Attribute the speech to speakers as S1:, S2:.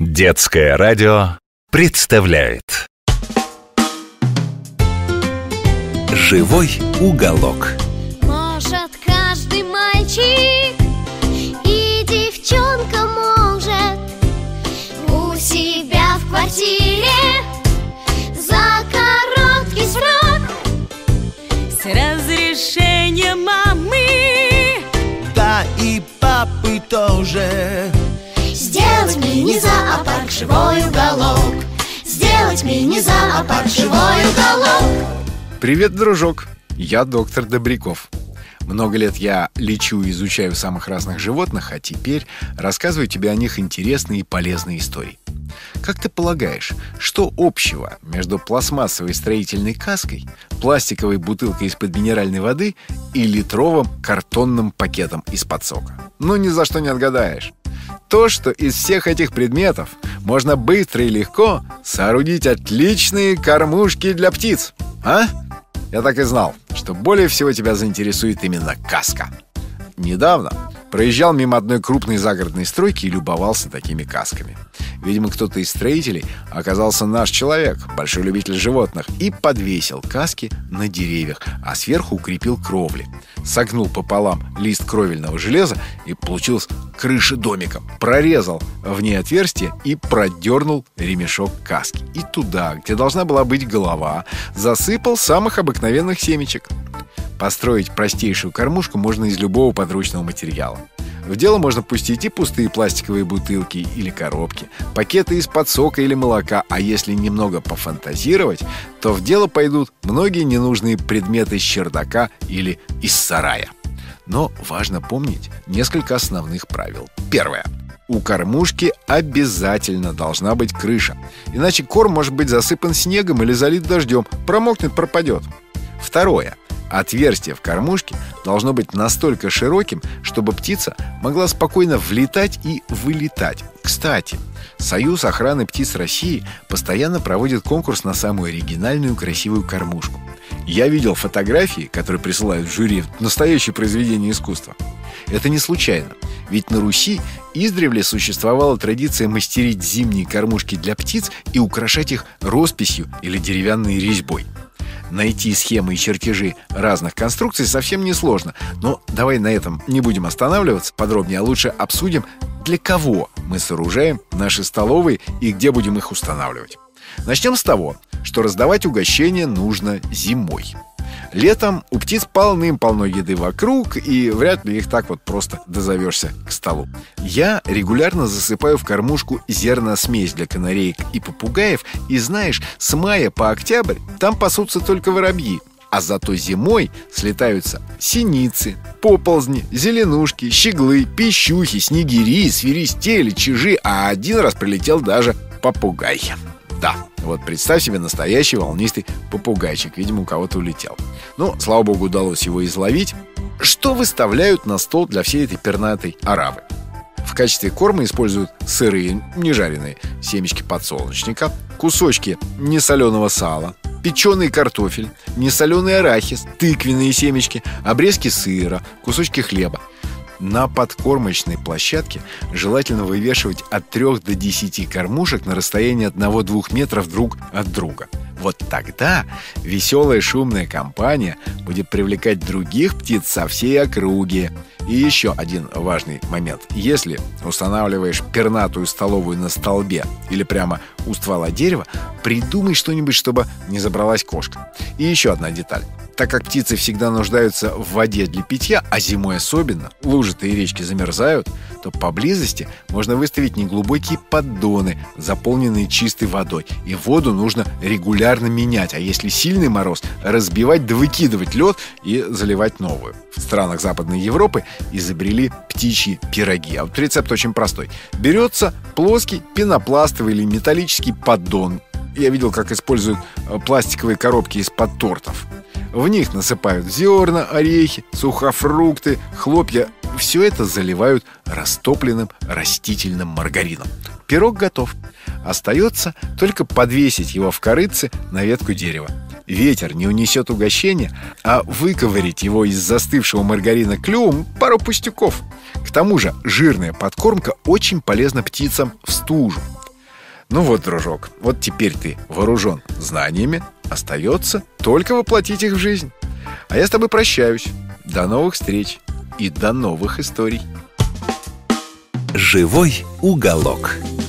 S1: Детское радио представляет «Живой уголок».
S2: Может каждый мальчик и девчонка может у себя в квартире за короткий срок
S3: с разрешения мамы,
S4: да и папы тоже.
S2: сделать мини-зоопарк «Живой уголок». Сделать мини-зоопарк «Живой уголок».
S5: Привет, дружок! Я доктор Добряков. Много лет я лечу и изучаю самых разных животных, а теперь рассказываю тебе о них интересные и полезные истории. Как ты полагаешь, что общего между пластмассовой строительной каской, пластиковой бутылкой из-под минеральной воды и литровым картонным пакетом из-под сока? Ну, ни за что не отгадаешь. То, что из всех этих предметов можно быстро и легко соорудить отличные кормушки для птиц. А? Я так и знал, что более всего тебя заинтересует именно каска. Недавно проезжал мимо одной крупной загородной стройки и любовался такими касками. Видимо, кто-то из строителей оказался наш человек, большой любитель животных, и подвесил каски на деревьях, а сверху укрепил кровли. Согнул пополам лист кровельного железа, и получилась крыша домика. Прорезал в ней отверстие и продернул ремешок каски. И туда, где должна была быть голова, засыпал самых обыкновенных семечек. Построить простейшую кормушку можно из любого подручного материала. В дело можно пустить и пустые пластиковые бутылки или коробки, пакеты из-под сока или молока, а если немного пофантазировать, то в дело пойдут многие ненужные предметы с чердака или из сарая. Но важно помнить несколько основных правил. Первое. У кормушки обязательно должна быть крыша, иначе корм может быть засыпан снегом или залит дождем, промокнет, пропадет. Второе. Отверстие в кормушке должно быть настолько широким, чтобы птица могла спокойно влетать и вылетать. Кстати, Союз охраны птиц России постоянно проводит конкурс на самую оригинальную красивую кормушку. Я видел фотографии, которые присылают в жюри, настоящее произведение искусства. Это не случайно, ведь на Руси издревле существовала традиция мастерить зимние кормушки для птиц и украшать их росписью или деревянной резьбой. Найти схемы и чертежи разных конструкций совсем несложно. Но давай на этом не будем останавливаться подробнее, а лучше обсудим, для кого мы сооружаем наши столовые и где будем их устанавливать. Начнем с того, что раздавать угощения нужно зимой. Летом у птиц полным-полно еды вокруг, и вряд ли их так вот просто дозовешься к столу. Я регулярно засыпаю в кормушку зерносмесь для канареек и попугаев, и знаешь, с мая по октябрь там пасутся только воробьи. А зато зимой слетаются синицы, поползни, зеленушки, щеглы, пищухи, снегири, свиристели, чижи, а один раз прилетел даже попугай. Да, вот представь себе настоящий волнистый попугайчик. Видимо, у кого-то улетел. Ну, слава богу, удалось его изловить. Что выставляют на стол для всей этой пернатой аравы? В качестве корма используют сырые, нежареные семечки подсолнечника, кусочки несоленого сала, печеный картофель, несоленый арахис, тыквенные семечки, обрезки сыра, кусочки хлеба. На подкормочной площадке желательно вывешивать от 3 до 10 кормушек на расстоянии 1-2 метров друг от друга. Вот тогда веселая шумная компания будет привлекать других птиц со всей округи. И еще один важный момент. Если устанавливаешь пернатую столовую на столбе или прямо у ствола дерева, придумай что-нибудь, чтобы не забралась кошка. И еще одна деталь. Так как птицы всегда нуждаются в воде для питья, а зимой особенно, лужи-то и речки замерзают, то поблизости можно выставить неглубокие поддоны, заполненные чистой водой. И воду нужно регулярно менять, а если сильный мороз, разбивать да выкидывать лед и заливать новую. В странах Западной Европы изобрели птичьи пироги. А вот рецепт очень простой. Берется плоский пенопластовый или металлический поддон. Я видел, как используют пластиковые коробки из-под тортов. В них насыпают зерна, орехи, сухофрукты, хлопья. Все это заливают растопленным растительным маргарином. Пирог готов. Остается только подвесить его в корытце на ветку дерева. Ветер не унесет угощение, а выковырять его из застывшего маргарина клювом — пару пустяков. К тому же жирная подкормка очень полезна птицам в стужу. Ну вот, дружок, вот теперь ты вооружен знаниями, остается только воплотить их в жизнь. А я с тобой прощаюсь. До новых встреч и до новых историй.
S1: «Живой уголок».